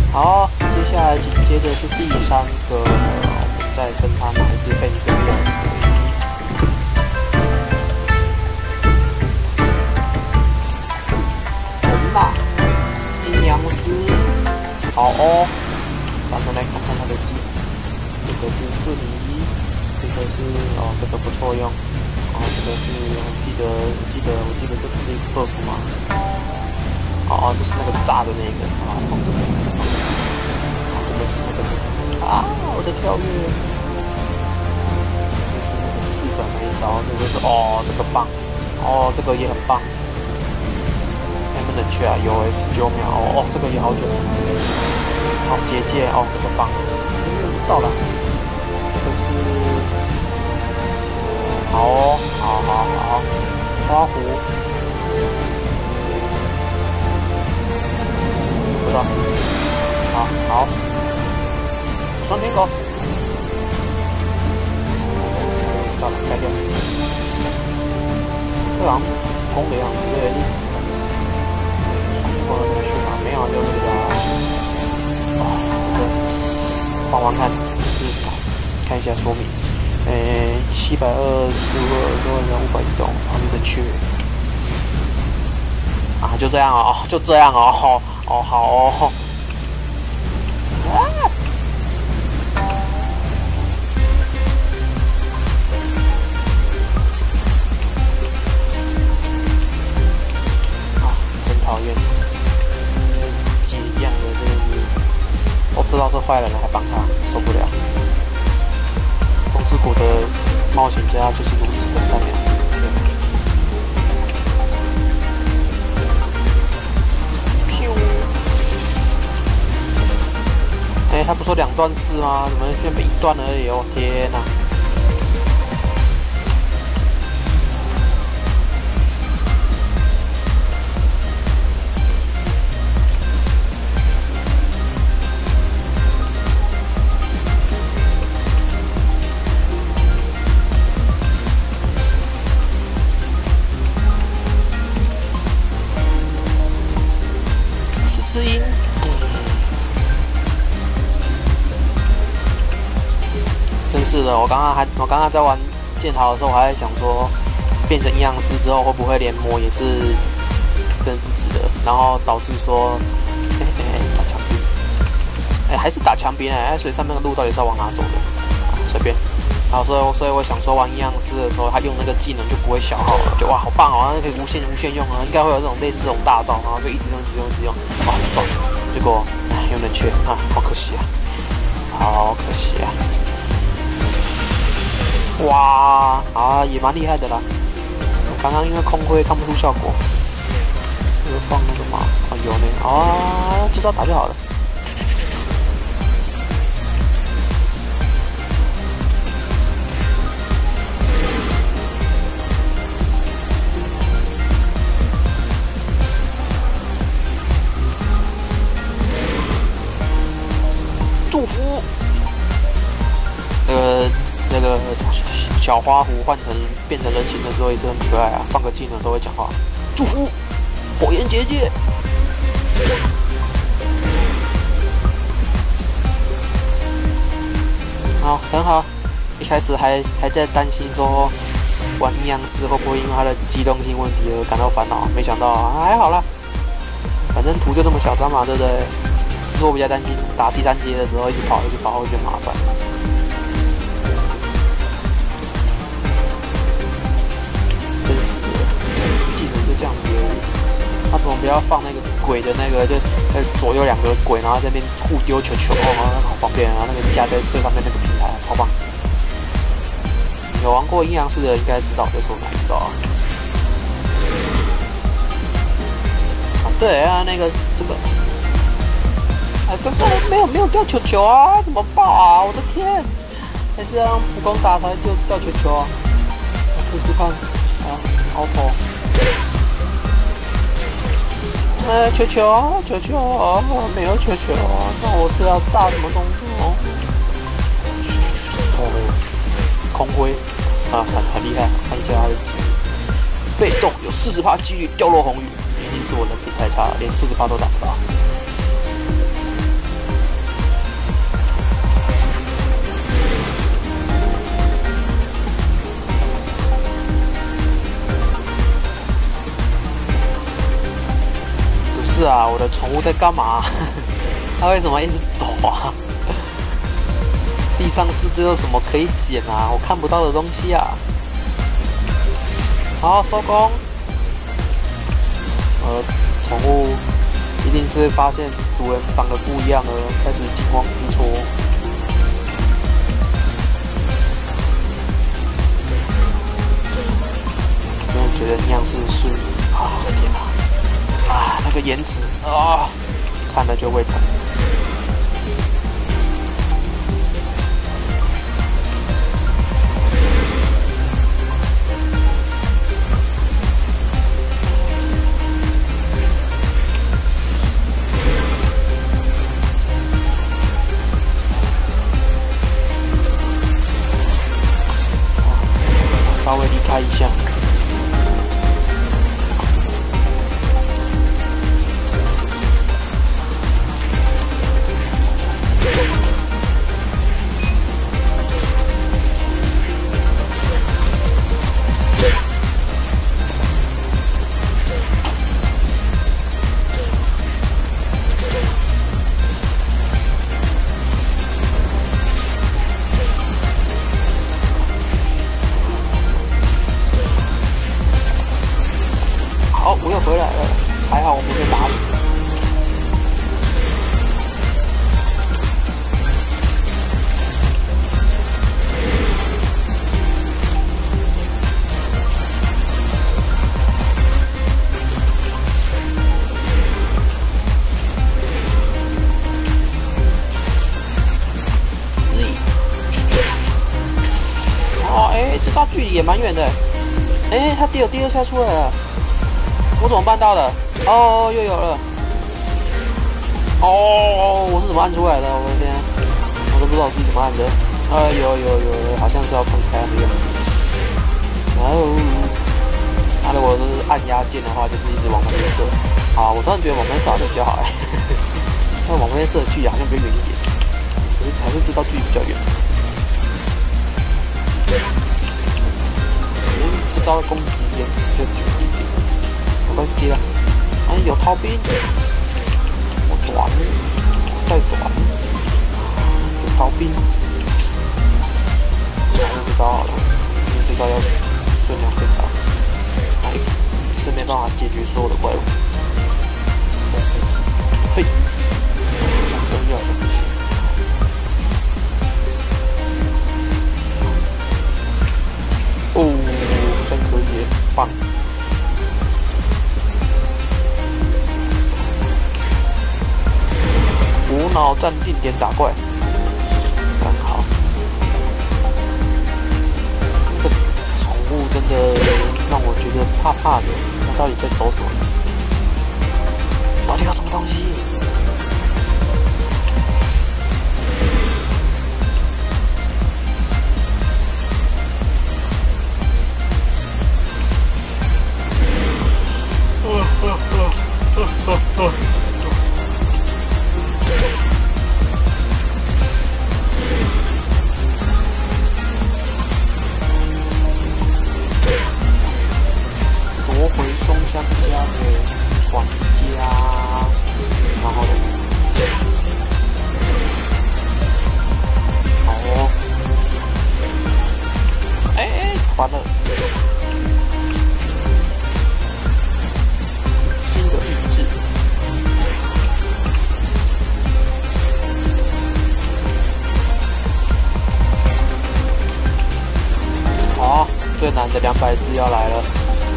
好，接下来紧接着是第3个，我们再跟他拿一支变身钥匙。神啦，阴阳师，好哦，咱们来看看他的技能。这个是瞬移，这个是哦，这个不错用。哦，这个是我记得这不是一个 buff 吗？哦，就是那个炸的那个啊，放这个。这个是那个啊，我的跳跃，这是那个4转那一招，这个是哦，这个棒，哦，这个也很棒。能不能去啊？有19秒哦，这个也好久。好结界哦，这个棒，到了。这个是好哦，好，花狐，不到，好。双天狗，到了，盖掉。这好像攻的样子，对，双天狗能去哪？没有就这个啊，这个玩看，这是什么？看一下说明。725多人无法移动，然后就能去。啊，就这样哦，就这样哦，哦好哦。讨厌，解一样的这个，我知道是坏人了还帮他，受不了。风之谷的冒险家就是如此的善良。他不说2段式吗？怎么变成1段而已？哦天哪！吃鹰，真是的，我刚刚在玩剑豪的时候，我还在想说，变成阴阳师之后会不会连魔也是生死子的，然后导致说，打枪兵，还是打枪兵所以上面的路到底是要往哪走的？随便。然后所以我想说玩阴阳师的时候，他用那个技能就不会消耗了，就哇好棒哦，可以无限用啊，应该会有这种类似这种大招，然后就一直用，哇很爽。结果有人缺啊，好可惜啊，好可惜啊。哇也蛮厉害的啦。我刚刚因为空挥看不出效果，有放那个吗？有呢。这招打就好了。祝福，那个小花狐变成人形的时候也是很可爱啊，放个技能都会讲话。祝福，火焰结界。好，很好。一开始还在担心说玩阴阳师会不会因为它的机动性问题而感到烦恼，没想到还好啦，反正图就这么小张嘛，对不对？只是我比较担心打第3阶的时候一直跑会变麻烦。真是的，技能就这样子而已。他怎么不要放那个鬼的那个，就左右2个鬼，然后在那边互丢球，好方便啊！那个加在这上面那个平台超棒。有玩过阴阳师的应该知道我在说哪一招啊？对啊，这个。根本没有掉球球啊！怎么办啊？我的天！还是要让普攻打才掉球球啊！我试试看，auto。球球，没有球球啊！那我是要炸什么动作？空挥很厉害，看一下他的技能。被动有40%几率掉落红雨，一定是我人品太差了，连40%都打不到。 我的宠物在干嘛？它为什么一直走啊？地上是不是有什么可以捡啊？我看不到的东西啊！好，收工。宠物一定是发现主人长得不一样了，开始惊慌失措。真的觉得那样是啊，天哪！啊，那个延迟啊，看了就会疼。稍微离开一下。好，我又回来了，还好我没被打死。哦，这招距离也蛮远的。他第二下出来了。我怎么办到的？哦，又有了。哦，我是怎么按出来的？我的天，我都不知道我自己怎么按的。有，好像是要分开那个。如果是按压键的话，就是一直往旁边射。好，我突然觉得往旁边射好像比较好那往旁边射的距离好像比较远一点，可是还是这招距离比较远。这招的攻击延迟就久一点。没关系了，有逃兵，我转，再转，有逃兵，用这招好了，因为这招要数量更大，一次没办法解决所有的怪物，再试一次，嘿，好像可以，好像不行，好像可以，棒。无脑站定点打怪，刚好。那个宠物真的让我觉得怕怕的，它到底在走什么意思？到底有什么东西？夺回松香家的传家，然后好哦，完了，新的意志。好，最难的200只要来了。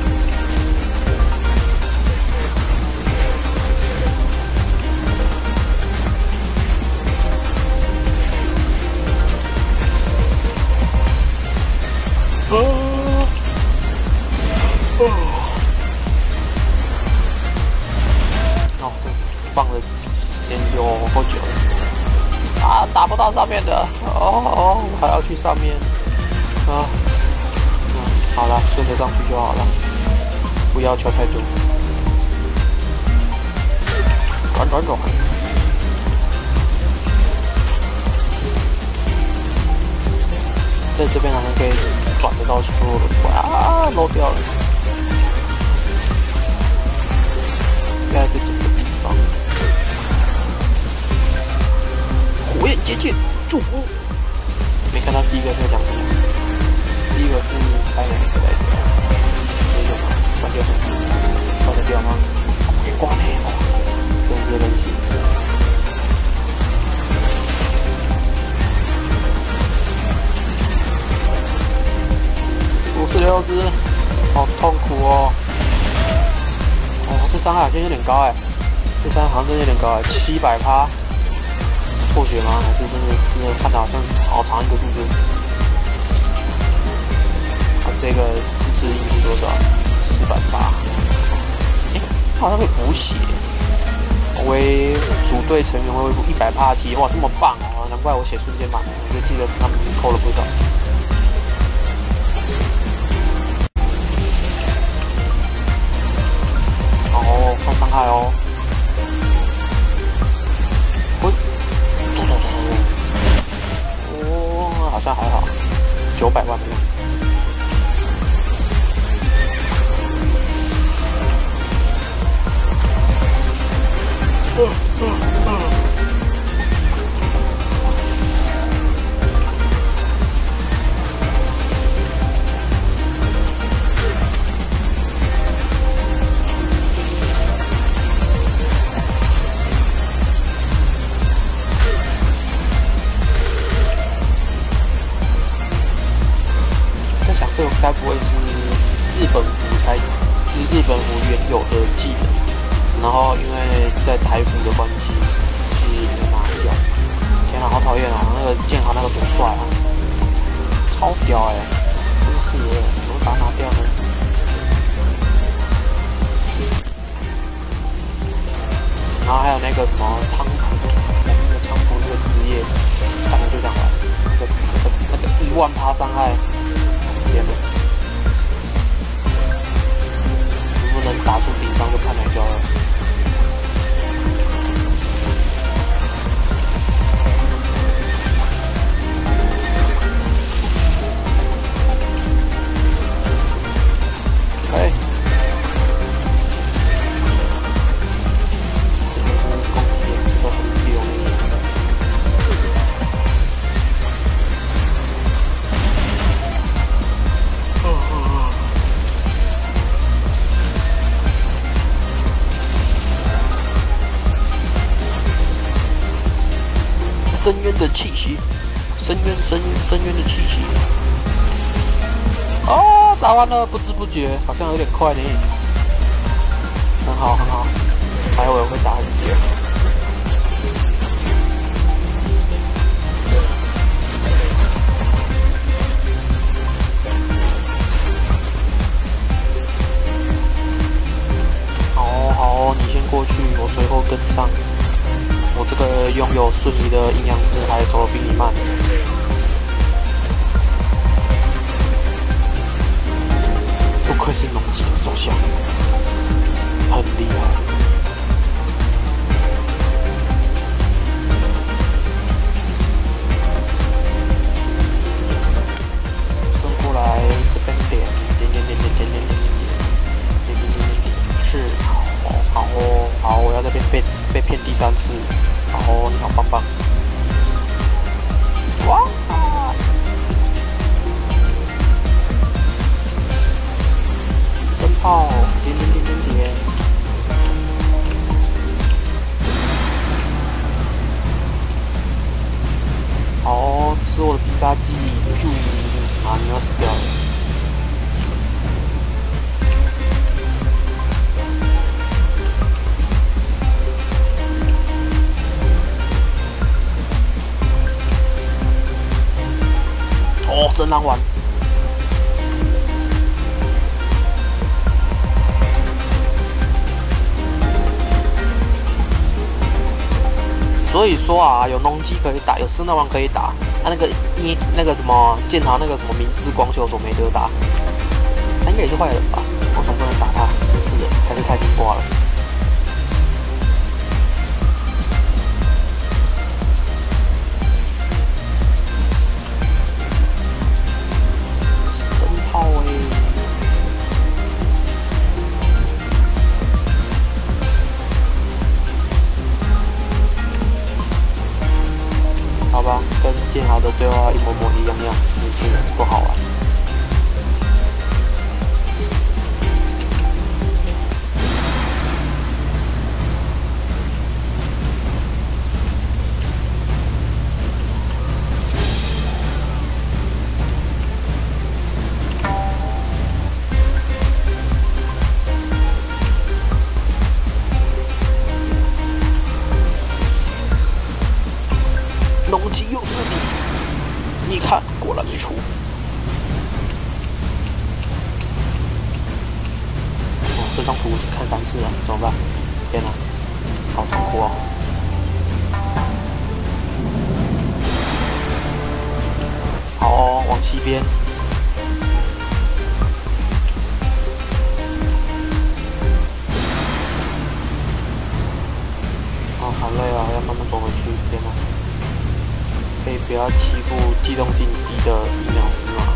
这放的时间有够久了啊！打不到上面的我还要去上面好了，顺着上去就好了，不要求太多。转，在这边好像可以转得到所有的怪漏掉了。应该在这个地方。 没看到第一个在讲什么。第一个是开哪个来着？没有吗？关掉吗？关得掉吗？不可以关嘞！真是任性。56只，好痛苦哦！哦，这伤害好像有点高哎，这伤害好像真的有点高哎，700%，是错觉吗？还是真的看的好像好长一个数字？啊，这个次次运气多少？480。哎，好像可以补血。为组队成员会恢复100%体，哇，这么棒哦！难怪我写瞬间满，我就记得他们扣了不少。哦，看伤害哦。哦，好像还好，900万的样子。在想这个该不会是日本服才，就是日本服原有的技能，然后因为在台服的关系，就是没拿掉。天哪，好讨厌哦！那个剑豪那个多帅啊，超屌哎、真是的，怎么把它拿掉呢？然后还有那个什么仓普，那个仓普那个职业，看了就想玩，那个10000%伤害，天哪！能不能打出顶上就看哪招了。哎，这就是攻击连吃都很自由的。深渊的气息，深渊的气息。哦，打完了，不知不觉，好像有点快呢。很好，很好，还以为我会打很急。好哦，好哦，你先过去，我随后跟上。我这个拥有瞬移的阴阳师还走得比你慢。不愧是龙级的手下，很厉害。顺过来这边点，是好哦，好，我要这边被骗第3次，好哦，你好棒棒。哇！灯泡，点。好哦，吃我的必杀技，咻！啊，你要死掉了。哦，真难玩。所以说啊，有农机可以打，有室内王可以打，那个什么剑豪那个什么明智光秀总没得打，他应该也是坏人吧？我总不能打他，真是的，还是太听话了。灯泡好吧，跟建豪的对话一模一样，真是不好玩。龙吉又是你，你看，果然没出。哦，这张图我已经看3次了，怎么办？天哪，好痛苦哦！好哦，往西边。哦，好累啊，要慢慢走回去。天哪！可以不要欺负机动性低的疫苗师吗？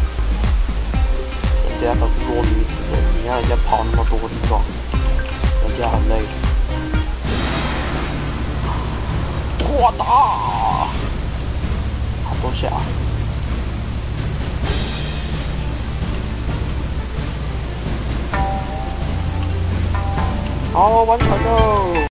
人家可是弱女子，你让人家跑那么多地方，人家很累。哇哒！好多下。好，完成了。